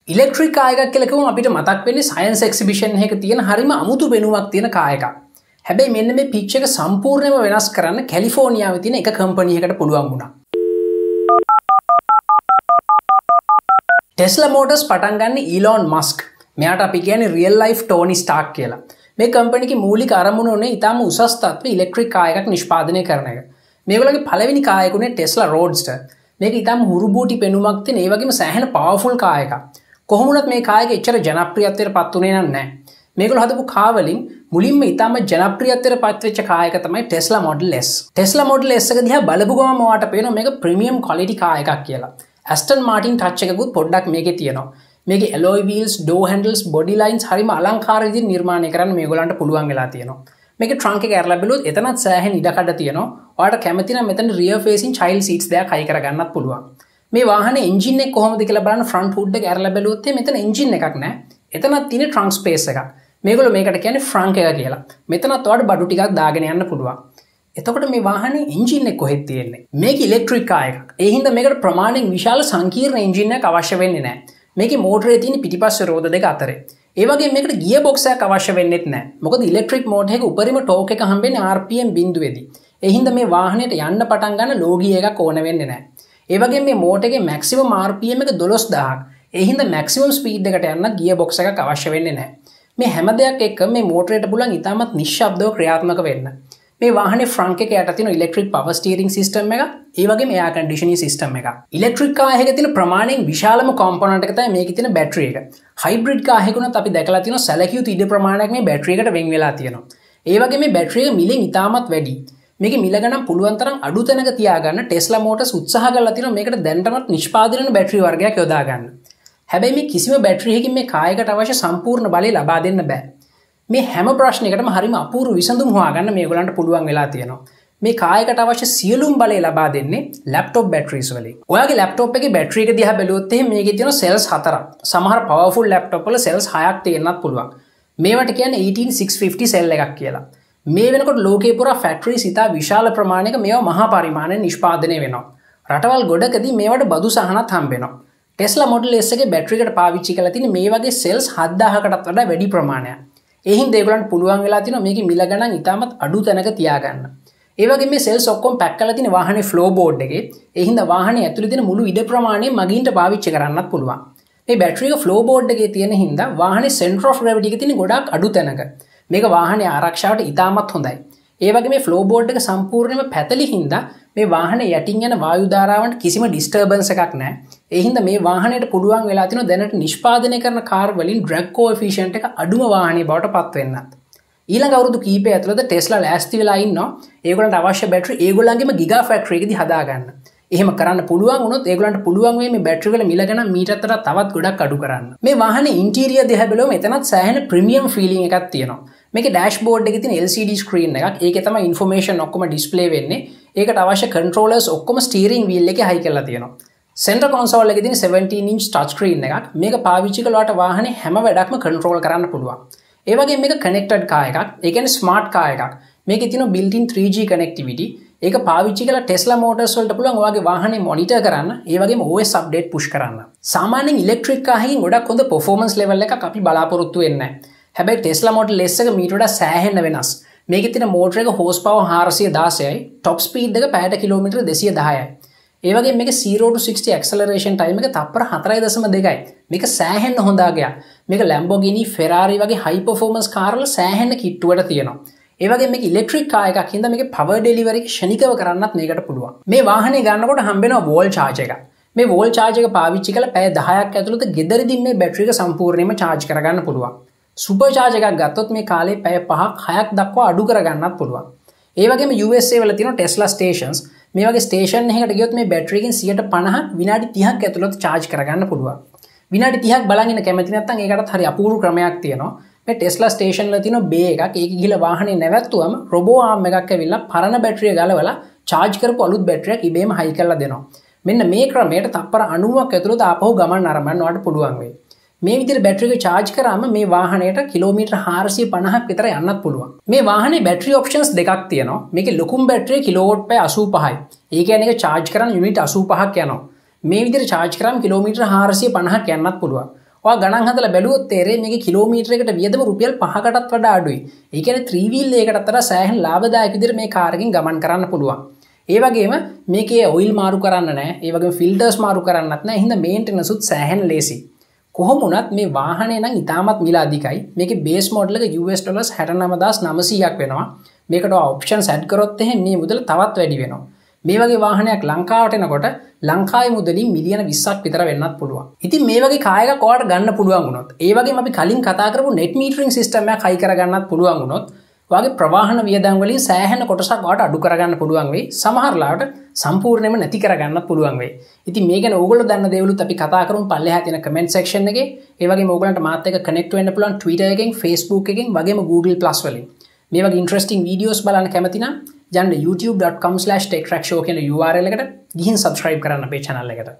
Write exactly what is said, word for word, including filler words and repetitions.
Electric car එකක් කියලා කිව්වම අපිට මතක් වෙන්නේ සයන්ස් එක්සිබිෂන් එකක තියෙන හරිම අමුතු පෙනුමක් තියෙන කාර් එකක්. හැබැයි මෙන්න මේ පිච් එක සම්පූර්ණයෙන්ම වෙනස් කරන්න කැලිෆෝනියාවේ තියෙන එක කම්පැනි එකකට පුළුවන් වුණා. ටෙස්ලා මෝටර්ස් පටන් ගන්න ඊලෝන් මස්ක්. මෙයාට අපි කියන්නේ රියල් ලයිෆ් ටෝනි ස්ටාර්ක් කියලා. මේ කම්පැනි එකේ මූලික අරමුණ උනේ ඊටාම උසස් තත්ත්වයේ ඉලෙක්ට්‍රික් කාර් එකක් නිෂ්පාදනය කරන එක. මේගොල්ලෝගේ පළවෙනි කාර් එක උනේ ටෙස්ලා රෝඩ්ස්ටර්. මේක ඊටාම හුරුබූටි පෙනුමක් තියෙන ඒ වගේම සෑහෙන පවර්ෆුල් කාර් එකක්. කොහොම වුණත් මේ කාර් එක එච්චර ජනප්‍රියත්වයට පත් උනේ නැහැ. මේගොල්ලෝ හදපු කාර් වලින් මුලින්ම ඊටාම ජනප්‍රියත්වයට පත් වෙච්ච කාර් එක තමයි Tesla model S. Tesla model S එක දිහා බලපු ගමන් ඔයාලට පේනවා මේක ප්‍රීමියම් ක්වොලිටි කාර් එකක් කියලා. ඇස්ටන් මාටින් ටච් එකකුත් පොඩ්ඩක් මේකේ තියෙනවා. මේකේ alloy wheels, door handles, body lines හරිම අලංකාර විදිහට නිර්මාණය කරන්න මේගොල්ලන්ට පුළුවන් වෙලා තියෙනවා. මේකේ ට්‍රංක් එක ඇරලා බැලුවොත් එතනත් සෑහෙන ඉඩකඩ තියෙනවා. ඔයාලට කැමති නම් මෙතන රියර් ෆේසින් චයිල්ඩ් සීට්ස් දෙකක් හයි කරගන්නත් පුළුවන්. මේ වාහනේ එන්ජින් එක කොහොමද කියලා බලන්න ෆ්‍රන්ට් හුඩ් එක ඇරලා බැලුවොත් මෙතන එන්ජින් එකක් නැහැ. එතනත් තියෙන ට්‍රංක් ස්පේස් එකක්. මේගොල්ලෝ මේකට කියන්නේ ෆ්‍රන්ක් එක කියලා. මෙතනත් ඔයාලට බඩු ටිකක් දාගෙන යන්න පුළුවන්. එතකොට මේ වාහනේ එන්ජින් එක කොහෙද තියෙන්නේ? මේක ඉලෙක්ට්‍රික් කාර් එකක්. ඒ හින්දා මේකට ප්‍රමාණයෙන් විශාල සංකීර්ණ එන්ජින් එකක් අවශ්‍ය වෙන්නේ නැහැ. මේකේ මෝටරේ තියෙන පිටිපස්සේ රෝද දෙක අතරේ. ඒ වගේම මේකට ගියර් බොක්ස් එකක් අවශ්‍ය වෙන්නේත් නැහැ. මොකද ඉලෙක්ට්‍රික් මෝටර් එක උපරිම ටෝක් එක හම්බෙන්නේ ආර් පී එම් බිංදුවේදී. ඒ හින්දා මේ වාහනේට යන්න පටන් ගන්න ලෝ ගියර් එකක් ඕන වෙන්නේ නැහැ. ඒ වගේම මේ මෝටර් එකේ මැක්සිමම් ආර් පී එම් එක දොළොස් දහසක්. ඒ හින්දා මැක්සිමම් ස්පීඩ් එකට යන්න ගියර් බොක්ස් එකක් අවශ්‍ය වෙන්නේ නැහැ. මේ හැම දෙයක් එක්ක මේ මෝටරේට පුළුවන් ඉතාමත් නිශ්ශබ්දව ක්‍රියාත්මක වෙන්න. මේ වාහනේ ෆ්‍රන්ට් එක යට තියෙන ඉලෙක්ට්‍රික් පවර් ස්ටියරින් සිස්ටම් එක, ඒ වගේම එයාර් කන්ඩිෂනින් සිස්ටම් එක. ඉලෙක්ට්‍රික් කාර් එකේ තියෙන ප්‍රමාණයෙන් විශාලම කොම්පොනන්ට් එක තමයි මේකේ තියෙන බැටරි එක. හයිබ්‍රිඩ් කාර් එකකුණත් අපි දැකලා තියෙනවා සැලකියුතු ඉඩ ප්‍රමාණයක් මේ බැටරි එකට වෙන් වෙලා තියෙනවා. ඒ වගේම මේ බැටරි එක මිලෙන් ඉතාමත් වැඩි. මේකේ මිල ගණන් පුළුවන් තරම් අඩු තැනක තියාගන්න ටෙස්ලා මෝටර්ස් උත්සාහ කරලා තියෙනවා මේකට දැනටමත් නිෂ්පාදනය කරන බැටරි වර්ගයක් යොදා ගන්න. හැබැයි මේ කිසිම බැටරි එකකින් මේ කාර් එකට අවශ්‍ය සම්පූර්ණ බලය ලබා දෙන්න බෑ. මේ හැම ප්‍රශ්නයකටම හරිම අපූර්ව විසඳුම් හොයාගන්න මේගොල්ලන්ට පුළුවන් වෙලා තියෙනවා. මේ කාර් එකට අවශ්‍ය සියලුම බලය ලබා දෙන්නේ ලැප්ටොප් බැටරිස් වලින්. ඔයාගේ ලැප්ටොප් එකේ බැටරි එක දිහා බැලුවොත් එහෙනම් මේකේ තියෙන සෙල්ස් හතරක්. සමහර පවර්ෆුල් ලැප්ටොප් වල සෙල්ස් හයක් තියෙන්නත් පුළුවන්. මේවට කියන්නේ එයිටීන් සික්ස් ෆිෆ්ටි සෙල් එකක් කියලා. මේ වෙනකොට ලෝකේ පුරා ෆැක්ටරිස් ඉතා විශාල ප්‍රමාණයක මේවා මහා පරිමාණයෙන් නිෂ්පාදනය වෙනවා. රටවල් ගොඩකදී මේවට බදු සහනත් හම්බ වෙනවා. ටෙස්ලා මොඩල් S එකේ බැටරි එකට පාවිච්චි කරලා තියෙන මේ වගේ සෙල්ස් හත්දාහකටත් වඩා වැඩි ප්‍රමාණයක්. ඒ හින්දා ඒගොල්ලන්ට පුළුවන් වෙලා තියෙනවා මේකේ මිල ගණන් ඉතාමත් අඩු තැනක තියාගන්න. ඒ වගේම මේ සෙල්ස් ඔක්කොම පැක් කරලා තියෙන වාහනේ ෆ්ලෝ බෝඩ් එකේ. ඒ හින්දා වාහනේ ඇතුලේ තියෙන මුළු ඉඩ ප්‍රමාණය මගින්ට පාවිච්චි කරන්නත් පුළුවන්. මේ බැටරි එක ෆ්ලෝ බෝඩ් එකේ තියෙන හින්දා වාහනේ සෙන්ටර් ඔෆ් ග්‍රැවිටි එක තියෙන ගොඩක් අඩු තැනක. මේක වාහනේ ආරක්ෂාවට ඉතාමත් හොඳයි. ඒ වගේ මේ ෆ්ලෝ බෝඩ් එක සම්පූර්ණයෙන්ම පැතලි හින්දා මේ වාහනේ යටින් යන වායු ධාරාවන්ට කිසිම ඩිස්ටර්බන්ස් එකක් නැහැ. ඒ හින්දා මේ වාහනේට පුළුවන් වෙලා තියෙනවා දැනට නිෂ්පාදනය කරන කාර් වලින් ඩ්‍රැග් කෝඑෆිෂියන්ට් එක අඩුම වාහනේ බවට පත් වෙන්නත්. ඊළඟ අවුරුදු කීපය ඇතුළත ටෙස්ලා ලෑස්ති වෙලා ඉන්නවා ඒගොල්ලන්ට අවශ්‍ය බැටරි ඒගොල්ලන්ගේම ගිගා ෆැක්ටරි එකේදී හදාගන්න. එහෙම කරන්න පුළුවන් වුණොත් ඒගොල්ලන්ට පුළුවන් වෙයි මේ බැටරි වල මිල ගණන් මීටර් වලට තවත් ගොඩක් අඩු කරන්න. මේ වාහනේ ඉන්ටීරියර් දිහා බැලුවම එතනත් සෑහෙන ප්‍රීමියම් ෆීලිං එකක් තියෙනවා. මේකේ ඩෑෂ්බෝඩ් එකේ තියෙන එල් සී ඩී ස්ක්‍රීන් එකක්. ඒකේ තමයි ඉන්ෆර්මේෂන් ඔක්කොම ඩිස්ප්ලේ වෙන්නේ. ඒකට අවශ්‍ය කන්ට්‍රෝලර්ස් ඔක්කොම ස්ටීරිං වීල් එකේ හයි කරලා තියෙනවා. සෙන්ටර් කන්සෝල් එකේ තියෙන සෙවන්ටීන් ඉන්ච් ටච් ස්ක්‍රීන් එකක්. මේක පාවිච්චි කළාට වාහනේ හැම වැඩක්ම කන්ට්‍රෝල් කරන්න පුළුවන්. ඒ වගේම මේක කනෙක්ටඩ් කාර් එකක්. ඒ කියන්නේ ස්මාර්ට් කාර් එකක්. මේකේ තියෙන built in three G connectivity. ඒක පාවිච්චි කරලා ටෙස්ලා මෝටර්ස් වලට පුළුවන් ඔයාගේ වාහනේ මොනිටර් කරන්න. ඒ වගේම ඕ එස් අප්ඩේට් පුෂ් කරන්න. සාමාන්‍යයෙන් ඉලෙක්ට්‍රික් කාර් එකකින් ගොඩක් හොඳ performance level එකක් අපි බලාපොරොත්තු වෙන්නේ නැහැ. හැබැයි ටෙස්ලා මොඩල් S එක මීට වඩා සෑහෙන්න වෙනස්. මේකේ තියෙන මෝටර එක හෝස් පවර් හාරසිය දාසයයි, টොප් ස්පීඩ් එක පැයට කිලෝමීටර් දෙසිය දහයයි. ඒ වගේම මේක zero to sixty acceleration time එක තප්පර හතරයි දශම දෙකයි. මේක සෑහෙන්න හොඳ ආගයක්. මේක Lamborghini, Ferrari වගේ high performance කාර් වල සෑහෙන්න කිට්ටුවට තියෙනවා. ඒ වගේම මේක ඉලෙක්ට්‍රික් කාර් එකක් හින්දා මේකේ power delivery එක ෂණිකව කරන්නත් මේකට පුළුවන්. මේ වාහනේ ගන්නකොට හම්බෙනවා වෝල් charge එකක්. මේ වෝල් charge එක පාවිච්චි කරලා පැය දහයක් ඇතුළත ගෙදරදී මේ බැටරි එක සම්පූර්ණයෙන්ම charge කරගන්න පුළුවන්. සුපර් charge එකක් ගත්තොත් මේ කාලේ පැය පහක් හයක් දක්වා අඩු කරගන්නත් පුළුවන්. ඒ වගේම යූ එස් ඒ වල තියෙන ටෙස්ලා ස්ටේෂන්ස් මේ වගේ ස්ටේෂන් එකකට ගියොත් මේ බැටරි එකෙන් සියයට පනහක් විනාඩි තිහක් ඇතුළත charge කරගන්න පුළුවන්. විනාඩි තිහක් බලන් ඉන්න කැමති නැත්නම් ඒකටත් හරි අපූර්ව ක්‍රමයක් තියෙනවා. මේ ටෙස්ලා ස්ටේෂන් වල තියෙන බේ එකක් ඒක ගිහලා වාහනේ නැවැත්තුවම රොබෝ ආම් එකක් ඇවිල්ලා පරණ බැටරිය ගලවලා charge කරපු අලුත් බැටරියක් ඉබේම හයි කරලා දෙනවා. මෙන්න මේ ක්‍රමයට තප්පර අනූවක් ඇතුළත ආපහු ගමන් ආරම්භ කරන්න පුළුවන් වෙයි. මේ විදිහට බැටරි එක charge කරාම මේ වාහනයට කිලෝමීටර් හාරසිය පනහක් විතර යන්නත් පුළුවන්. මේ වාහනේ බැටරි ඔප්ෂන්ස් දෙකක් තියෙනවා. මේකේ ලොකුම බැටරිය කිලෝවොට් පැය අසූ පහයි. ඒ කියන්නේ ඒක charge කරන් යුනිට් අසූ පහක් යනවා. මේ විදිහට charge කරාම කිලෝමීටර් හාරසිය පනහක් යන්නත් පුළුවන්. ඔයා ගණන් හදලා බැලුවොත් තේරෙයි මේකේ කිලෝමීටරයකට වියදම රුපියල් පහකටත් වඩා අඩුයි. ඒ කියන්නේ three wheel එකකටත් වඩා සෑහෙන ලාභදායක විදිහට මේ කාර් එකෙන් ගමන් කරන්න පුළුවන්. ඒ වගේම මේකේ ඔයිල් මාරු කරන්න නැහැ. ඒ වගේම ෆිල්ටර්ස් මාරු කරන්නත් නැහැ. එහෙනම් මේන්ටෙනන්ස් උත් සෑහෙන ලේසි. කොහොම වුණත් මේ වාහනේ නම් ඉතාමත් මිල අධිකයි. මේකේ බේස් මොඩල් එක යූ එස් ඩොලර්ස් හැටනවය හදාස් නවසීයක් වෙනවා. මේකට ඔප්ෂන්ස් ඇඩ් කරොත් එහෙනම් මේ මුදල තවත් වැඩි වෙනවා. මේ වගේ වාහනයක් ලංකාවට එනකොට ලංකාවේ මුදලින් මිලියන විස්සක් විතර වෙන්නත් පුළුවන්. ඉතින් මේ වගේ කාර් එකක් ඔයාලට ගන්න පුළුවන් වුණොත්, ඒ වගේම අපි කලින් කතා කරපු net metering system එකක් හයි කරගන්නත් පුළුවන් වුණොත්, ඔයාගේ ප්‍රවාහන වියදම් වලින් සෑහෙන කොටසක් ඔයාලට අඩු කරගන්න පුළුවන් වෙයි. සමහර ලාවට සම්පූර්ණයෙන්ම නැති කරගන්නත් පුළුවන් වෙයි. ඉතින් මේ ගැන ඕගොල්ලෝ දන්න දේවලුත් අපි කතා කරමු පල්ලෙහා තියෙන comment section එකේ. ඒ වගේම ඕගොල්ලන්ට මාත් එක්ක connect වෙන්න පුළුවන් Twitter එකෙන්, Facebook එකෙන්, වගේම Google Plus වලින්. මේ වගේ interesting videos බලන්න කැමති නම් යන්න youtube dot com slash tech track show කියන U R L එකට ගිහින් subscribe කරන්න අපේ channel එකට.